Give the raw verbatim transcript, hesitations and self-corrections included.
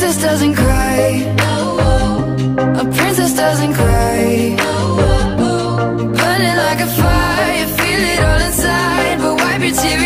princess doesn't cry. A princess doesn't cry. Burning like a fire, feel it all inside, but wipe your tears